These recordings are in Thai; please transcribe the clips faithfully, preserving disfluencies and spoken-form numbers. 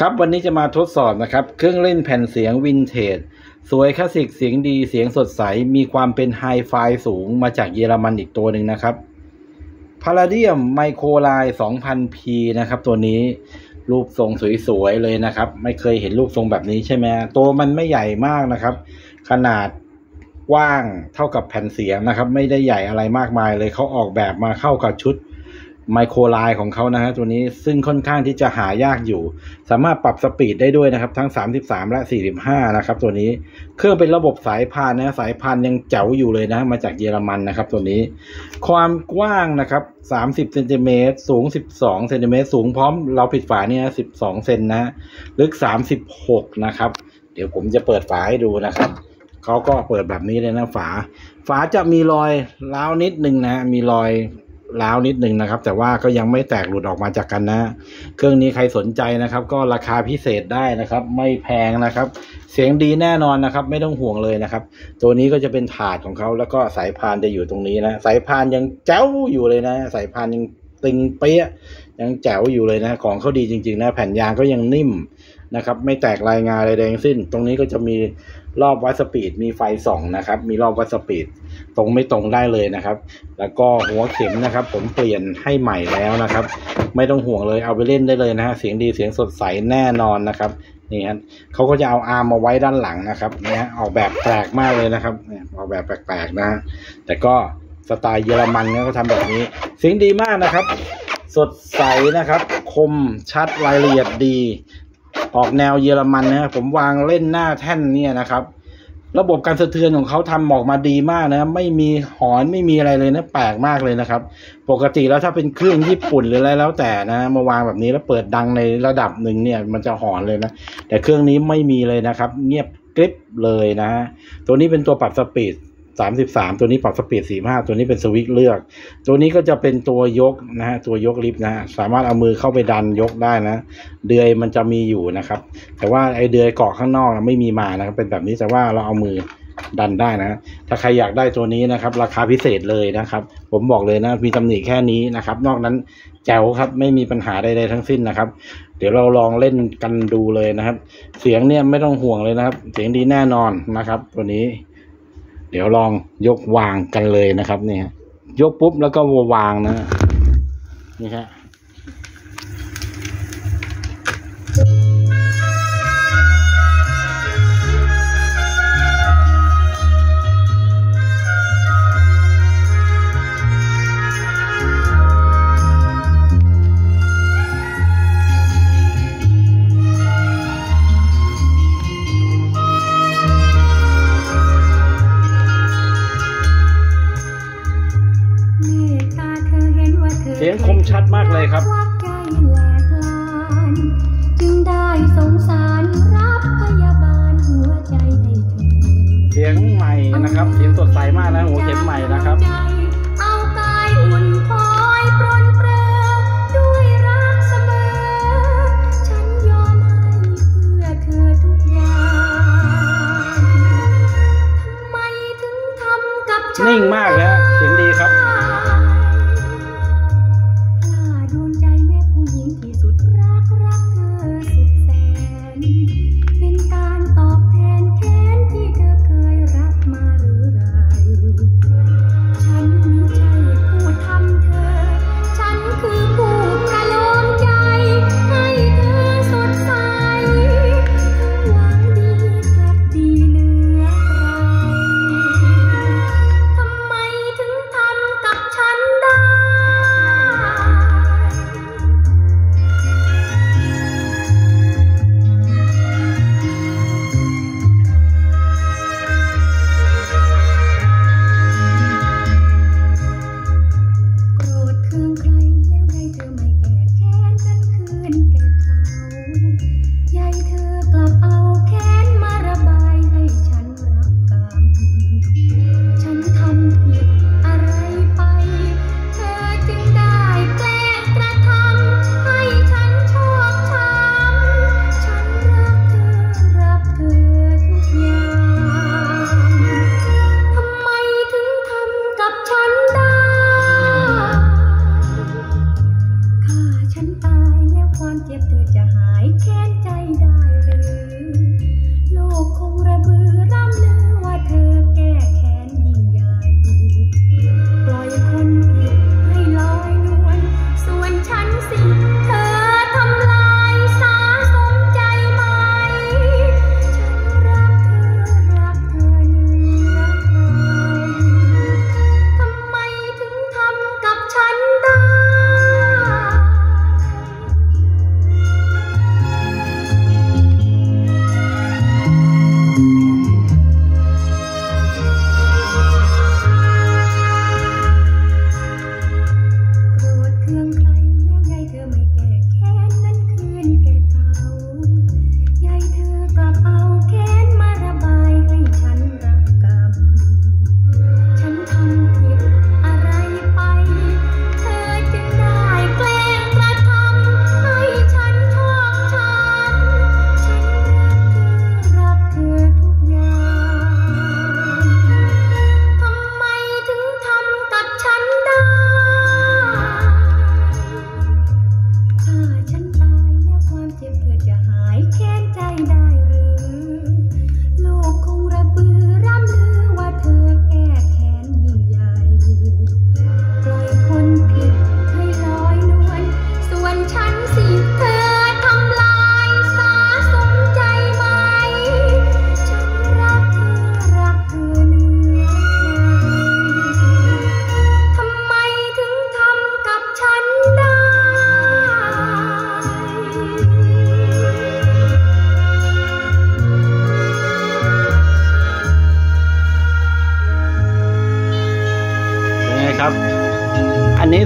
ครับวันนี้จะมาทดสอบนะครับเครื่องเล่นแผ่นเสียงวินเทจสวยคลาสสิกเสียงดีเสียงสดใสมีความเป็นไฮไฟสูงมาจากเยอรมันอีกตัวหนึ่งนะครับ Palladium Microline สองพัน พี นะครับตัวนี้รูปทรงสวยๆเลยนะครับไม่เคยเห็นรูปทรงแบบนี้ใช่ไหมตัวมันไม่ใหญ่มากนะครับขนาดกว้างเท่ากับแผ่นเสียงนะครับไม่ได้ใหญ่อะไรมากมายเลยเขาออกแบบมาเข้ากับชุดไมโครไลน์ของเขานะฮะตัวนี้ซึ่งค่อนข้างที่จะหายากอยู่สามารถปรับสปีดได้ด้วยนะครับทั้งสามสิบสามและสี่สิบห้านะครับตัวนี้เครื่องเป็นระบบสายพานนะสายพานยังแจ๋วอยู่เลยนะมาจากเยอรมันนะครับตัวนี้ความกว้างนะครับสามสิบเซนติเมตรสูงสิบสองเซนติเมตรสูงพร้อมเราปิดฝาเนี่ยสิบสองเซนนะลึกสามสิบหกนะครับเดี๋ยวผมจะเปิดฝาให้ดูนะครับเขาก็เปิดแบบนี้เลยนะฝาฝาจะมีรอยร้าวนิดนึงนะมีรอยล้าวนิดนึงนะครับแต่ว่าก็ยังไม่แตกหลุดออกมาจากกันนะเครื่องนี้ใครสนใจนะครับก็ราคาพิเศษได้นะครับไม่แพงนะครับเสียงดีแน่นอนนะครับไม่ต้องห่วงเลยนะครับตัวนี้ก็จะเป็นถาดของเขาแล้วก็สายพานจะอยู่ตรงนี้นะสายพานยังแจ๋วอยู่เลยนะสายพานยังตึงเปี้ยยังแจ๋วอยู่เลยนะของเขาดีจริงๆนะแผ่นยางก็ยังนิ่มนะครับไม่แตกรายงานอะไรแดงสิ้นตรงนี้ก็จะมีรอบวัดสปีดมีไฟส่องนะครับมีรอบวัดสปีดตรงไม่ตรงได้เลยนะครับแล้วก็หัวเข็มนะครับผมเปลี่ยนให้ใหม่แล้วนะครับไม่ต้องห่วงเลยเอาไปเล่นได้เลยนะฮะเสียงดีเสียงสดใสแน่นอนนะครับนี่ฮะเขาก็จะเอาอาร์มมาไว้ด้านหลังนะครับเนี่ยออกแบบแปลกมากเลยนะครับออกแบบแปลกๆนะแต่ก็สไตล์เยอรมันเนี่ยเขาทำแบบนี้เสียงดีมากนะครับสดใสนะครับคมชัดรายละเอียดดีออกแนวเยอรมันนะผมวางเล่นหน้าแท่นเนี่ยนะครับระบบการสะเทือนของเขาทำออกมาดีมากนะไม่มีหอนไม่มีอะไรเลยนะแปลกมากเลยนะครับปกติแล้วถ้าเป็นเครื่องญี่ปุ่นหรืออะไรแล้วแต่นะมาวางแบบนี้แล้วเปิดดังในระดับหนึ่งเนี่ยมันจะหอนเลยนะแต่เครื่องนี้ไม่มีเลยนะครับเงียบกริบเลยนะตัวนี้เป็นตัวปรับสปีดสามสิบสามตัวนี้ปรับสปีดสี่สิบห้าตัวนี้เป็นสวิตช์เลือกตัวนี้ก็จะเป็นตัวยกนะฮะตัวยกลิฟต์นะฮะสามารถเอามือเข้าไปดันยกได้นะเดือยมันจะมีอยู่นะครับแต่ว่าไอเดือยเกาะข้างนอกนะไม่มีมานะครับเป็นแบบนี้แต่ว่าเราเอามือดันได้นะถ้าใครอยากได้ตัวนี้นะครับราคาพิเศษเลยนะครับผมบอกเลยนะมีตำหนิแค่นี้นะครับนอกนั้นแจ๋วครับไม่มีปัญหาใดๆทั้งสิ้นนะครับเดี๋ยวเราลองเล่นกันดูเลยนะครับเสียงเนี่ยไม่ต้องห่วงเลยนะครับเสียงดีแน่นอนนะครับตัวนี้เดี๋ยวลองยกวางกันเลยนะครับนี่ฮะยกปุ๊บแล้วก็วางนะนี่ฮะเสียงคมชัดมากเลยครับจึงได้สงสารรับพยาบาลหัวใจให้เธอเสียงใหม่นะครับเสียงสดใสมากนะหัวเข็มใหม่นะครับเอากายอุ่นคอยปรนเปรอด้วยรักเสมอฉันยอมให้เพื่อเธอทุกอย่างทำไมถึงทำกับฉันนิ่งมากนะเสียงดีครับทำไม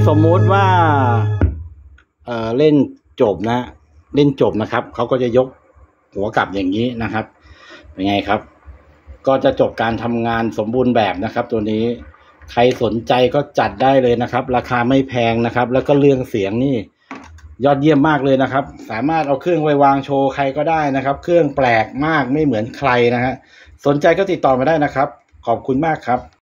สมมุติว่าเอ่อเล่นจบนะเล่นจบนะครับเขาก็จะยกหัวกลับอย่างนี้นะครับเป็นไงครับก็จะจบการทำงานสมบูรณ์แบบนะครับ ตัวนี้ใครสนใจก็จัดได้เลยนะครับราคาไม่แพงนะครับแล้วก็เรื่องเสียงนี่ยอดเยี่ยมมากเลยนะครับสามารถเอาเครื่องไว้วางโชว์ใครก็ได้นะครับเครื่องแปลกมากไม่เหมือนใครนะฮะสนใจก็ติดต่อมาได้นะครับขอบคุณมากครับ